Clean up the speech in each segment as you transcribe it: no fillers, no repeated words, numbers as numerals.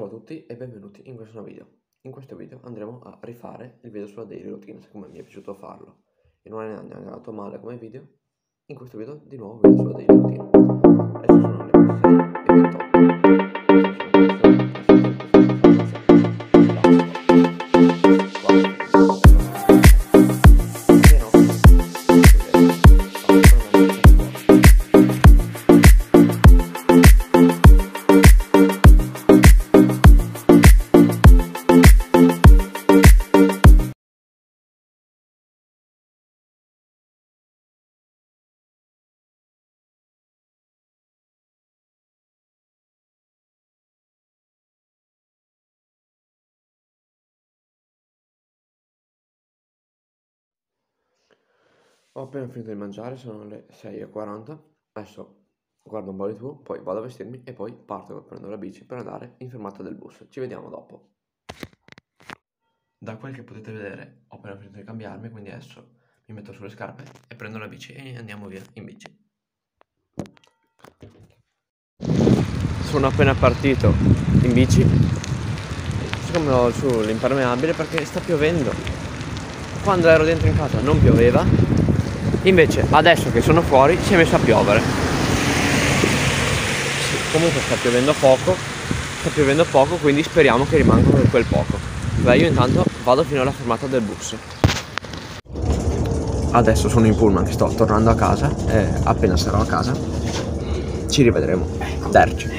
a tutti e benvenuti in questo nuovo video. In questo video andremo a rifare il video sulla daily routine, siccome mi è piaciuto farlo e non è neanche andato male come video. In questo video di nuovo video sulla daily routine. Adesso sono le 6:28. Ho appena finito di mangiare, sono le 6:40. Adesso guardo un po' di TV, poi vado a vestirmi e poi parto, prendo la bici per andare in fermata del bus. Ci vediamo dopo. Da quel che potete vedere ho appena finito di cambiarmi, quindi adesso mi metto sulle scarpe e prendo la bici e andiamo via in bici. Sono appena partito in bici, siccome ho su l'impermeabile perché sta piovendo. Quando ero dentro in casa non pioveva, invece adesso che sono fuori si è messo a piovere. Comunque sta piovendo poco, quindi speriamo che rimanga quel poco. Beh, io intanto vado fino alla fermata del bus. Adesso sono in pullman che sto tornando a casa e appena sarò a casa ci rivedremo. Derci.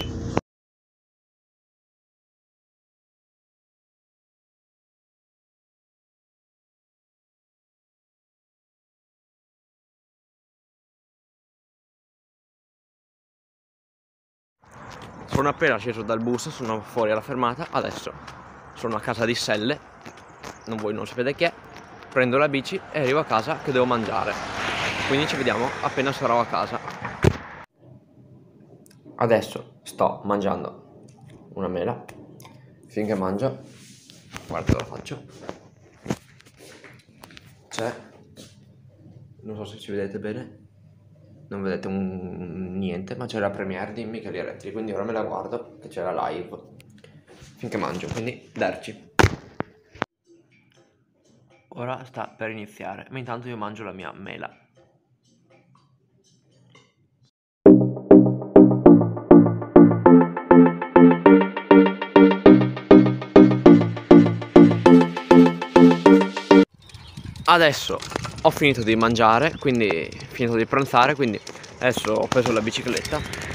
Sono appena sceso dal bus, sono fuori alla fermata, adesso sono a casa di Selle, voi non sapete chi è, prendo la bici e arrivo a casa che devo mangiare, quindi ci vediamo appena sarò a casa. Adesso sto mangiando una mela, finché mangio, guarda cosa faccio, c'è, non so se ci vedete bene, non vedete niente, ma c'è la premiere di Micheli Elettric, quindi ora me la guardo che c'è la live finché mangio, quindi derci. Ora sta per iniziare, ma intanto io mangio la mia mela. Adesso ho finito di mangiare, quindi finito di pranzare, quindi adesso ho preso la bicicletta,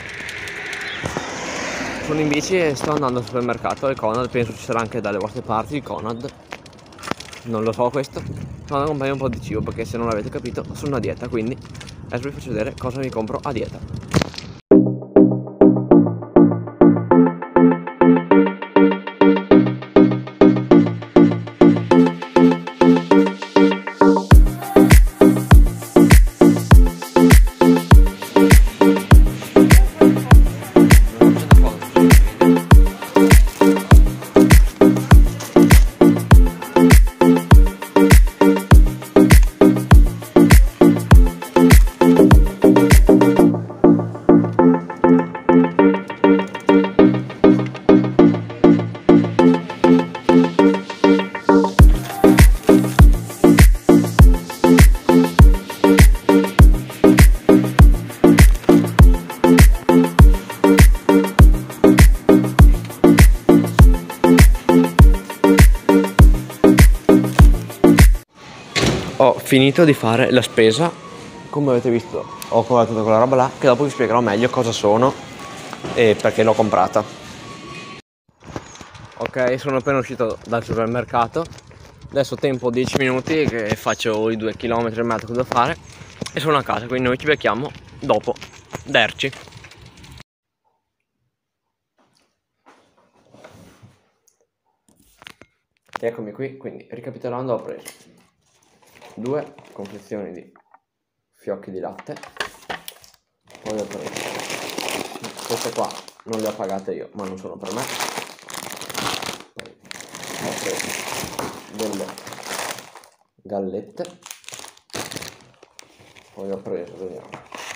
sono in bici e sto andando al supermercato, al Conad, penso ci sarà anche dalle vostre parti il Conad, non lo so questo, sto andando a comprare un po' di cibo perché se non l'avete capito sono a dieta, quindi adesso vi faccio vedere cosa mi compro a dieta. Ho finito di fare la spesa, come avete visto ho comprato tutta quella roba là, che dopo vi spiegherò meglio cosa sono e perché l'ho comprata. Ok, sono appena uscito dal supermercato, adesso tempo 10 minuti che faccio i 2,5 km che devo fare e sono a casa, quindi noi ci becchiamo dopo. Derci. Eccomi qui, quindi ricapitolando ho preso 2 confezioni di fiocchi di latte, poi ho preso queste qua, non le ho pagate io ma non sono per me, poi ho preso delle gallette, poi ho preso, vediamo,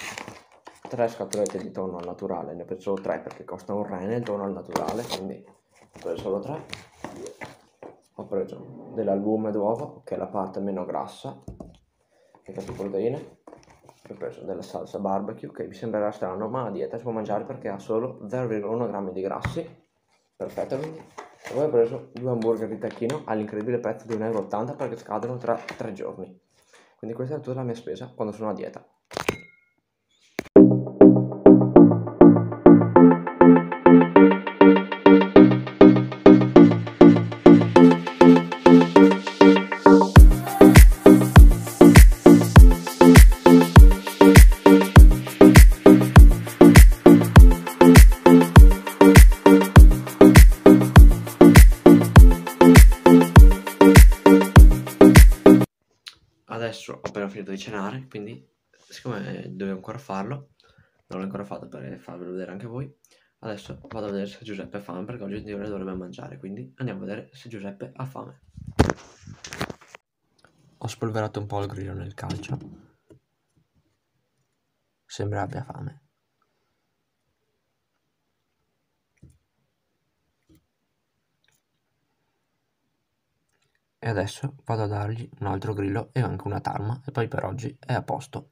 3 scatolette di tonno al naturale, ne ho preso 3 perché costa un rene il tonno al naturale, quindi ho preso solo 3. Ho preso dell'albume d'uovo, che è la parte meno grassa, che è più proteine. Ho preso della salsa barbecue, che vi sembrerà strano, ma la dieta si può mangiare perché ha solo 0,1 grammi di grassi. Perfetto, quindi. E poi ho preso 2 hamburger di tacchino all'incredibile prezzo di 1,80 € perché scadono tra 3 giorni. Quindi questa è tutta la mia spesa quando sono a dieta. Adesso ho appena finito di cenare, quindi siccome dovevo ancora farlo, non l'ho ancora fatto per farvelo vedere anche voi, adesso vado a vedere se Giuseppe ha fame perché oggi in teoria dovrebbe mangiare, quindi andiamo a vedere se Giuseppe ha fame. Ho spolverato un po' il grillo nel calcio, sembra abbia fame. E adesso vado a dargli un altro grillo e anche una tarma e poi per oggi è a posto.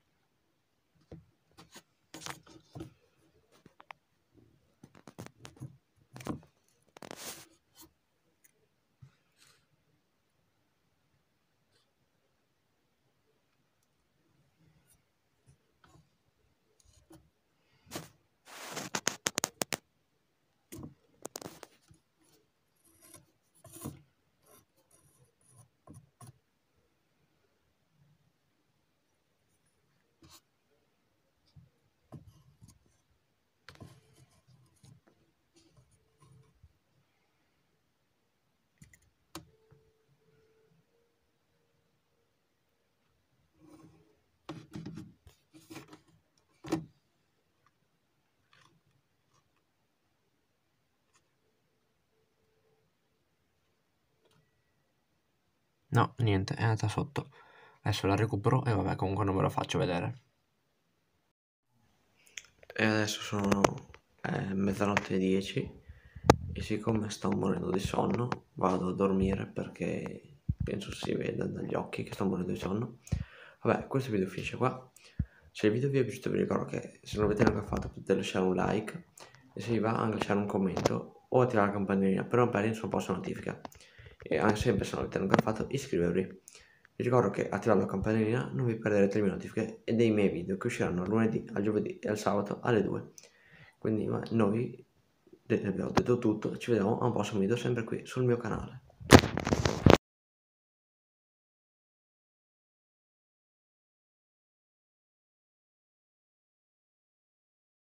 No, niente, è andata sotto. Adesso la recupero e vabbè, comunque non ve lo faccio vedere. E adesso sono mezzanotte e 10 e siccome sto morendo di sonno vado a dormire perché penso si veda dagli occhi che sto morendo di sonno. Vabbè, questo video finisce qua. Se il video vi è piaciuto vi ricordo che se non l'avete ancora fatto potete lasciare un like e se vi va anche lasciare un commento o attivare la campanellina per non perdere nessun post notifica. E anche sempre se non l'avete ancora fatto iscrivervi. Vi ricordo che attivando la campanellina non vi perderete le mie notifiche e dei miei video che usciranno lunedì, al giovedì e al sabato alle 2. Quindi noi vi ho detto tutto, ci vediamo a un prossimo video sempre qui sul mio canale.